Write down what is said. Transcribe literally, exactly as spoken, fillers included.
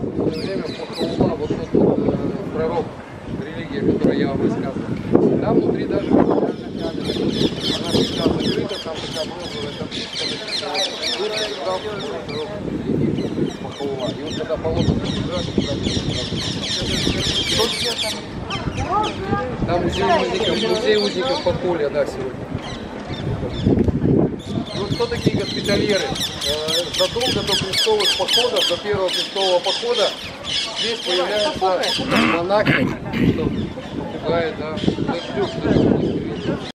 в свое время Пахаула, вот тот вот, э, пророк, религия, которую я вам рассказывал. Там внутри даже камера. Она всегда закрыта, там такая бронзовая табличка, Пахаула. И вот когда полотна там музей узников, музей узников подполья, да, сегодня. И вот кто такие госпитальеры? Э, задолго до крестовых походов, до первого крестового похода, здесь появляются монахи, что попугает, да,